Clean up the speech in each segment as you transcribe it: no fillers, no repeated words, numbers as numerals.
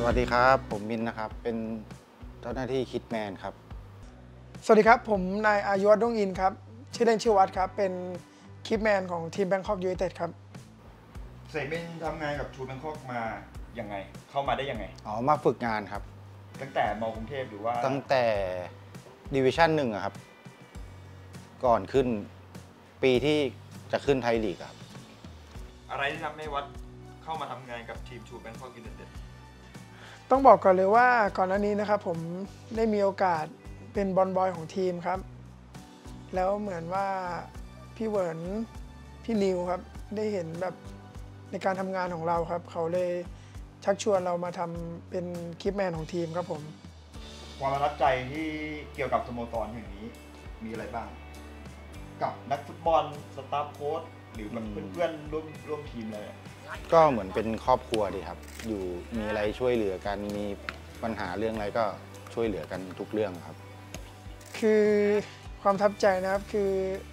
วัสดีครับผมมินนะครับเป็นเจ้าหน้าที่คิดแมนครับสวัสดีครับผมนายอายุวัฒน์ดวงอินครับชื่อเล่นชื่อวัดครับเป็นคิดแมนของทีมแบงคอกยูไนเต็ดครับเสมินทำงานกับทูแบงคอกมายังไงเข้ามาได้ยังไงมาฝึกงานครับตั้งแต่มกรุงเทพหรือว่าตั้งแต่ดิวิชั่น1ครับก่อนขึ้นปีที่จะขึ้นไทยลีกครับอะไรที่ทำให้วัดเข้ามาทำงานกับทีมทูแบงคอกยูไนเต็ดต้องบอกก่อนเลยว่าก่อนหน้านี้นะครับผมได้มีโอกาสเป็นบอลบอยของทีมครับแล้วเหมือนว่าพี่เวิร์นพี่นิวครับได้เห็นแบบในการทำงานของเราครับเขาเลยชักชวนเรามาทำเป็นคิดแมนของทีมครับผมความประทับใจที่เกี่ยวกับสโมสรแห่งนี้มีอะไรบ้างกับนักฟุตบอลสตาฟโค้ชหรือแบบเพื่อนๆร่วมทีมเลยก็เหมือนเป็นครอบครัวดีครับอยู่มีอะไรช่วยเหลือกันมีปัญหาเรื่องอะไรก็ช่วยเหลือกันทุกเรื่องครับคือความประทับใจนะครับคือ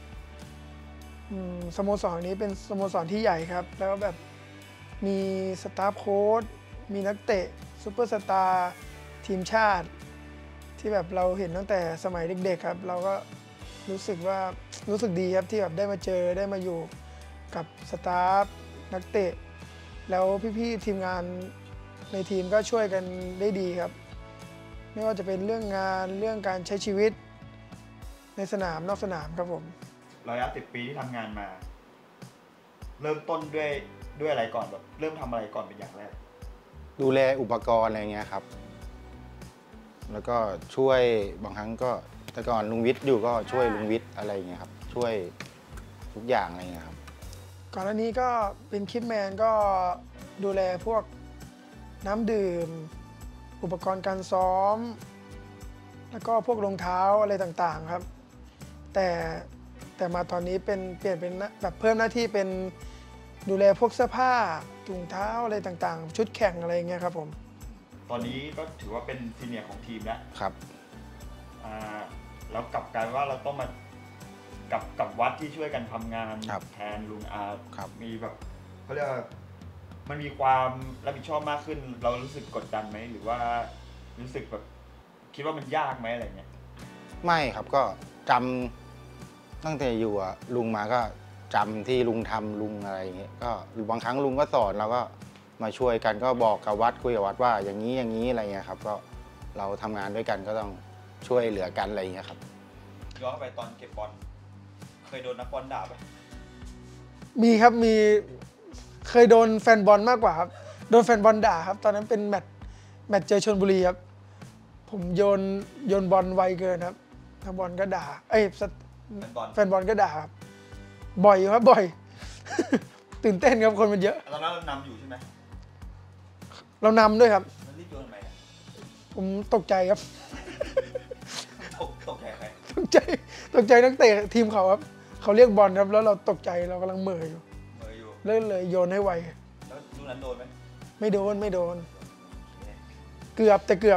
สโมสรนี้เป็นสโมสรที่ใหญ่ครับแล้วแบบมีสตาฟโค้ชมีนักเตะซูเปอร์สตาร์ทีมชาติที่แบบเราเห็นตั้งแต่สมัยเด็กๆครับเราก็รู้สึกดีครับที่แบบได้มาเจอได้มาอยู่กับสตาฟนักเตะแล้วพี่ๆทีมงานในทีมก็ช่วยกันได้ดีครับไม่ว่าจะเป็นเรื่องงานเรื่องการใช้ชีวิตในสนามนอกสนามครับผมระยะ10 ปีที่ทำงานมาเริ่มต้นด้วยอะไรก่อนแบบเริ่มทำอะไรก่อนเป็นอย่างแรกดูแลอุปกรณ์อะไรเงี้ยครับแล้วก็ช่วยบางครั้งก็แต่ก่อนลุงวิทย์อยู่ก็ช่วยลุงวิทย์อะไรเงี้ยครับช่วยทุกอย่างอะไรเงี้ยครับก่อนหน้านี้ก็เป็นคิดแมนก็ดูแลพวกน้ำดื่มอุปกรณ์การซ้อมแล้วก็พวกรองเท้าอะไรต่างๆครับแต่มาตอนนี้เปลี่ยนเป็นแบบเพิ่มหน้าที่เป็นดูแลพวกเสื้อผ้าถุงเท้าอะไรต่างๆชุดแข่งอะไรเงี้ยครับผมตอนนี้ก็ถือว่าเป็นซีเนียร์ของทีมแล้วครับแล้วกลับกลายว่าเราต้องมากับวัดที่ช่วยกันทำงานแทนลุงอามีแบบเขาเรียกว่ามันมีความรับผิดชอบมากขึ้นเรารู้สึกกดดันไหมหรือว่ารู้สึกแบบคิดว่ามันยากไหมอะไรเงี้ยไม่ครับก็จำตั้งแต่อยู่ลุงมาก็จำที่ลุงทำลุงอะไรอย่างเงี้ยก็บางครั้งลุงก็สอนเราก็มาช่วยกันก็บอกกับวัดคุยกับวัดว่าอย่างนี้อะไรเงี้ยครับก็เราทำงานด้วยกันก็ต้องช่วยเหลือกันอะไรเงี้ยครับย้อนไปตอนเก็บบอลเคยโดนนักบอลด่าไหมมีครับเคยโดนแฟนบอลมากกว่าครับโดนแฟนบอลด่าครับตอนนั้นเป็นแมตช์เจอชลบุรีครับผมโยนบอลไวเกินครับนักบอลก็ด่าแฟนบอลก็ด่าครับบ่อยครับบ่อย ตื่นเต้นครับคนมันเยอะตอนนั้นเรานำอยู่ใช่ไหมเรานำด้วยครับมันรีบโยนทำไมผมตกใจครับตกใจใครตกใจนักเตะทีมเขาครับเขาเรียกบอลครับแล้วเราตกใจเรากำลังเหม่ออยู่เลยโยนให้ไวแล้วลูกนั้นโดนไหมไม่โดนเกือบแต่เกือบ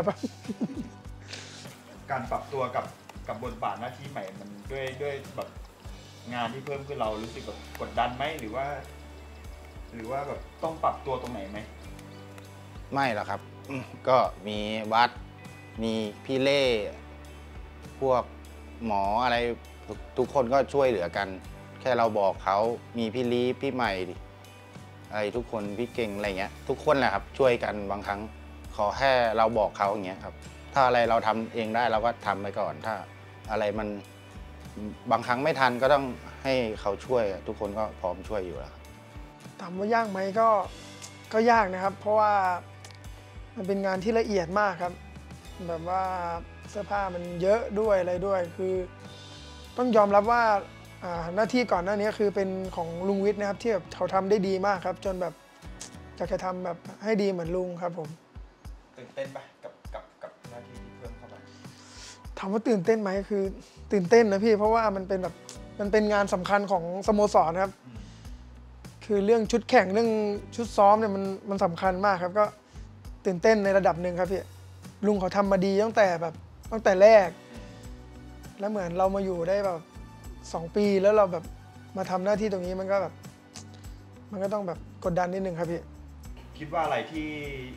การปรับตัวกับบทบาทหน้าที่ใหม่มันด้วยแบบงานที่เพิ่มขึ้นเรารู้สึกแบบกดดันไหมหรือว่าแบบต้องปรับตัวตรงไหนไหมไม่หรอกครับก็มีวัดมีพี่เล่พวกหมออะไรทุกคนก็ช่วยเหลือกันแค่เราบอกเขามีพี่ลีพี่ใหม่อะไรทุกคนพี่เก่งอะไรเงี้ยทุกคนแหละครับช่วยกันบางครั้งขอแค่เราบอกเขาอย่างเงี้ยครับถ้าอะไรเราทำเองได้เราก็ทำไปก่อนถ้าอะไรมันบางครั้งไม่ทันก็ต้องให้เขาช่วยทุกคนก็พร้อมช่วยอยู่แล้วถามว่ายากไหมก็ยากนะครับเพราะว่ามันเป็นงานที่ละเอียดมากครับแบบว่าเสื้อผ้ามันเยอะด้วยอะไรด้วยคือต้องยอมรับว่าหน้าที่ก่อนหน้านี้คือเป็นของลุงวิทย์นะครับที่แบบเขาทำได้ดีมากครับจนแบบอยากจะทำแบบให้ดีเหมือนลุงครับผมตื่นเต้นไหมกับหน้าที่ที่เพิ่มเข้ามาถามว่าตื่นเต้นไหมคือตื่นเต้นนะพี่เพราะว่ามันเป็นงานสำคัญของสโมสรครับคือเรื่องชุดแข่งเรื่องชุดซ้อมเนี่ยมันสำคัญมากครับก็ตื่นเต้นในระดับหนึ่งครับพี่ลุงเขาทำมาดีตั้งแต่แรกแล้วเหมือนเรามาอยู่ได้แบบ2 ปีแล้วเราแบบมาทำหน้าที่ตรงนี้มันก็ต้องแบบกดดันนิดนึงครับพี่คิดว่าอะไรที่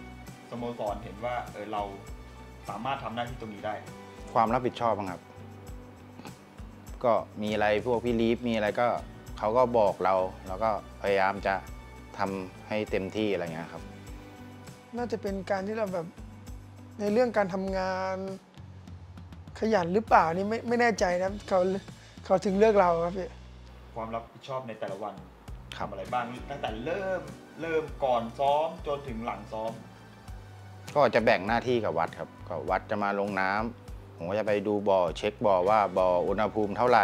สโมสรเห็นว่าเราสามารถทำหน้าที่ตรงนี้ได้ความรับผิดชอบบ้างครับ ก็มีอะไรพวกพี่ลีฟมีอะไรก็เขาก็บอกเราแล้วก็พยายามจะทำให้เต็มที่อะไรเงี้ยครับน่าจะเป็นการที่เราแบบในเรื่องการทำงานขยันหรือเปล่านี่ไม่แน่ใจนะเขาถึงเลือกเราครับพี่ความรับผิดชอบในแต่ละวันครับทำอะไรบ้างตั้งแต่เริ่มก่อนซ้อมจนถึงหลังซ้อมก็จะแบ่งหน้าที่กับวัดครับก็วัดจะมาลงน้ำผมก็จะไปดูบ่อเช็คบ่อว่าบ่ออุณหภูมิเท่าไหร่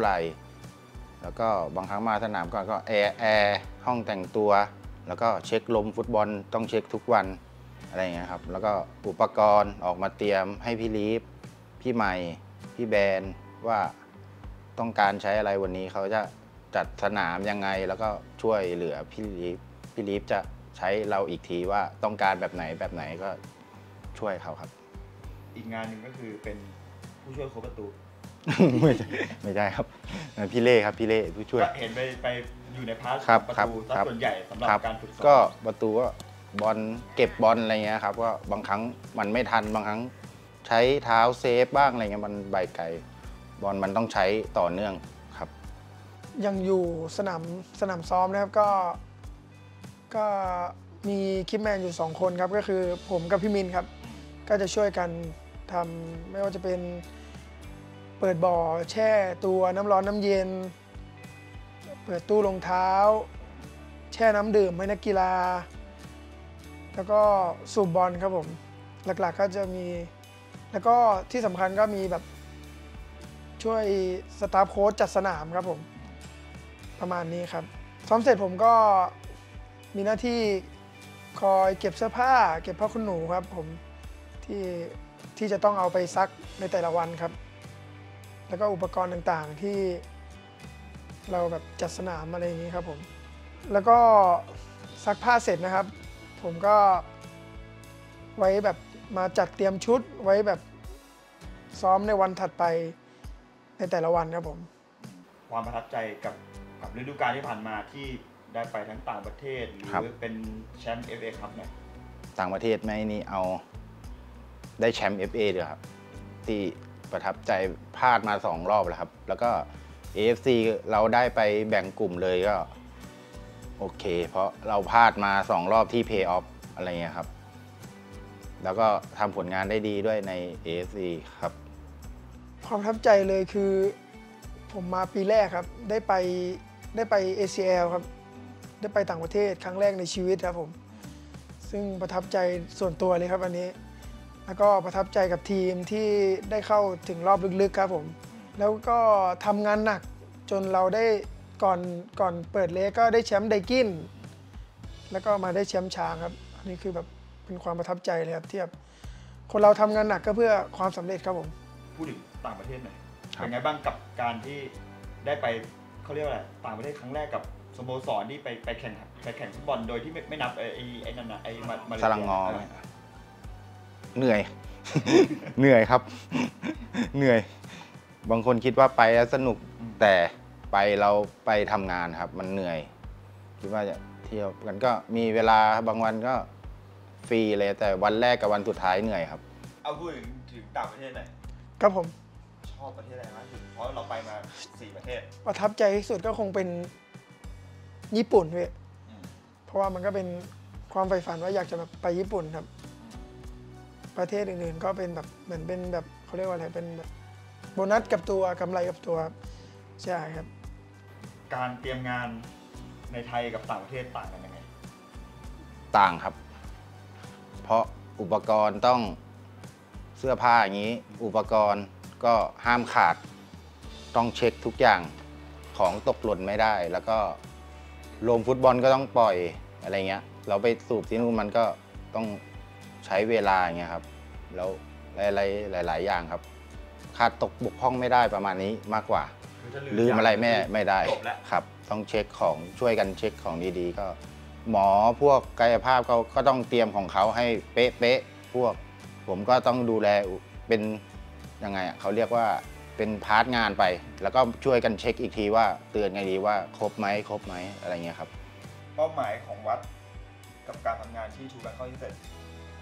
แล้วก็บางครั้งมาสนามก่อนก็แอร์ห้องแต่งตัว แล้วก็เช็คลมฟุตบอลต้องเช็คทุกวันอะไรอย่างเงี้ยครับแล้วก็อุปกรณ์ออกมาเตรียมให้พี่ลีฟพี่ใหม่พี่แบนว่าต้องการใช้อะไรวันนี้เขาจะจัดสนามยังไงแล้วก็ช่วยเหลือพี่ลีฟจะใช้เราอีกทีว่าต้องการแบบไหนก็ช่วยเขาครับอีกงานหนึ่งก็คือเป็นผู้ช่วยโค้ชประตูไม่ใช่ครับพี่เล่ครับพี่เล่ผู้ช่วยก็เห็นไปอยู่ในพาร์ทครับประครับตูครับส่วนใหญ่สำหรับครับการฝึกซ้อมก็ประตูก็บอลเก็บบอลอะไรเงี้ยครับก็บางครั้งมันไม่ทันบางครั้งใช้เท้าเซฟบ้างอะไรเงี้ยมันใบไกลบอลมันต้องใช้ต่อเนื่องครับยังอยู่สนามซ้อมนะครับก็มีคิปแมนอยู่2คนครับก็คือผมกับพี่มินครับก็จะช่วยกันทำไม่ว่าจะเป็นเปิดบ่อแช่ตัวน้ำร้อนน้ำเย็น เปิดตู้รองเท้า แช่น้ำดื่มให้นักกีฬา แล้วก็สูบบอลครับผมหลักๆก็จะมีแล้วก็ที่สำคัญก็มีแบบช่วยสตาฟโค้ชจัดสนามครับผมประมาณนี้ครับซ้อมเสร็จผมก็มีหน้าที่คอยเก็บเสื้อผ้าเก็บผ้าขนหนูครับผมที่จะต้องเอาไปซักในแต่ละวันครับแล้วก็อุปกรณ์ต่างๆที่เราแบบจัดสนามอะไรอย่างนี้ครับผมแล้วก็ซักผ้าเสร็จนะครับผมก็ไว้แบบมาจัดเตรียมชุดไว้แบบซ้อมในวันถัดไปในแต่ละวันครับผมความประทับใจกับฤดูกาลที่ผ่านมาที่ได้ไปทั้งต่างประเทศหรืครับอเป็นแชมป์ FA ครับเนี่ยต่างประเทศไหมนี่เอาได้แชมป์ FA ด้วยครับที่ประทับใจพลาดมา2 รอบแล้วครับแล้วก็ AFC เราได้ไปแบ่งกลุ่มเลยก็โอเคเพราะเราพลาดมา2 รอบที่ Play Off อะไรเงี้ยครับแล้วก็ทำผลงานได้ดีด้วยใน AFC ครับความประทับใจเลยคือผมมาปีแรกครับได้ไป ACL ครับได้ไปต่างประเทศครั้งแรกในชีวิตครับผมซึ่งประทับใจส่วนตัวเลยครับอันนี้แล้วก็ประทับใจกับทีมที่ได้เข้าถึงรอบลึกๆครับผมแล้วก็ทำงานหนักจนเราได้ก่อนเปิดเลกก็ได้แชมป์ไดกินแล้วก็มาได้แชมป์ช้างครับอันนี้คือแบบเป็นความประทับใจเลยครับที่แบบคนเราทำงานหนักก็เพื่อความสำเร็จครับผมพูดถึงต่างประเทศหน่อยครับเป็นไงบ้างกับการที่ได้ไปเขาเรียกว่าอะไรต่างประเทศครั้งแรกกับสโมสรที่ไปแข่งฟุตบอลโดยที่ไม่นับไอ้นั่นนะไอ้มาเลเซียสลังงอไหมเหนื่อย เหนื่อยครับ เหนื่อย บางคนคิดว่าไปแล้วสนุกแต่ไปเราไปทำงานครับ มันเหนื่อย คิดว่าจะเที่ยวกันก็มีเวลาบางวันก็ฟรีเลยแต่วันแรกกับวันสุดท้ายเหนื่อยครับเอาพูดถึงต่างประเทศหน่อยครับผมชอบประเทศอะไรมากที่สุดเพราะเราไปมา4 ประเทศประทับใจที่สุดก็คงเป็นญี่ปุ่นพี่เพราะว่ามันก็เป็นความใฝ่ฝันว่าอยากจะแบบไปญี่ปุ่นครับ ประเทศอื่นๆก็เป็นแบบเหมือนเป็นแบบเขาเรียกว่าอะไรเป็นแบบโบนัสกับตัวกำไรกับตัวครับใช่ครับการเตรียมงานในไทยกับต่างประเทศต่างกันยังไงต่างครับ เพราะอุปกรณ์ต้องเสื้อผ้าอย่างนี้ อุปกรณ์ก็ห้ามขาด ต้องเช็คทุกอย่างของตกหล่นไม่ได้ แล้วก็ลงฟุตบอลก็ต้องปล่อยอะไรเงี้ย เราไปสูบที่นู่นมันก็ต้องใช้เวลาอย่างเงี้ยครับ แล้วหลายอย่างครับ ขาดตกบกพร่องไม่ได้ประมาณนี้มากกว่าคือถ้าลืมอะไรไม่ได้จบแล้วครับ ต้องเช็คของช่วยกันเช็คของดีๆก็ หมอพวกกายภาพเขาก็ต้องเตรียมของเขาให้เป๊ะๆพวกผมก็ต้องดูแลเป็นยังไงเขาเรียกว่าเป็นพาร์ทงานไป แล้วก็ช่วยกันเช็คอีกทีว่าเตือนไงดีว่าครบไหมอะไรเงี้ยครับเป้าหมายของวัดกับการทำงานที่ทูแบงคอกยูไนเต็ด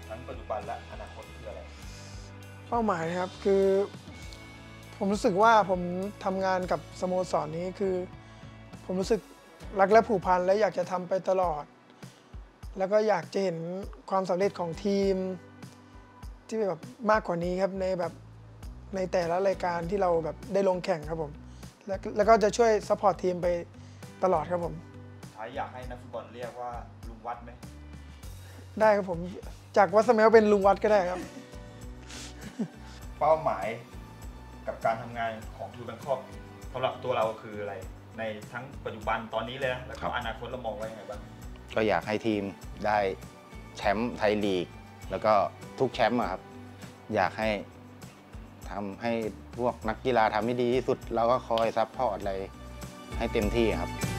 ทั้งปัจจุบันและอนาคตคืออะไรเป้าหมายนะครับคือ ผมรู้สึกว่าผมทำงานกับสโมสรนี้คือ ผมรู้สึกรักและผูกพันและอยากจะทำไปตลอด แล้วก็อยากจะเห็นความสำเร็จของทีม ที่แบบมากกว่านี้ครับในแต่ละรายการที่เราแบบได้ลงแข่งครับผมแล้วก็จะช่วยซัพพอร์ตทีมไปตลอดครับผมท้ายอยากให้นักฟุตบอลเรียกว่าลุงวัดไหมได้ครับผมจากวัดสแมวเป็นลุงวัดก็ได้ครับเป้าหมายกับการทำงานของทูแบงคอกสำหรับตัวเราคืออะไร ในทั้งปัจจุบันตอนนี้เลยนะแล้วก็อนาคตเรามองไว้ยังไงบ้างก็อยากให้ทีมได้แชมป์ไทยลีก แล้วก็ทุกแชมป์อะครับ อยากให้ทำให้พวกนักกีฬาทำให้ดีที่สุด เราก็คอยซัพพอร์ตอะไรให้เต็มที่ครับ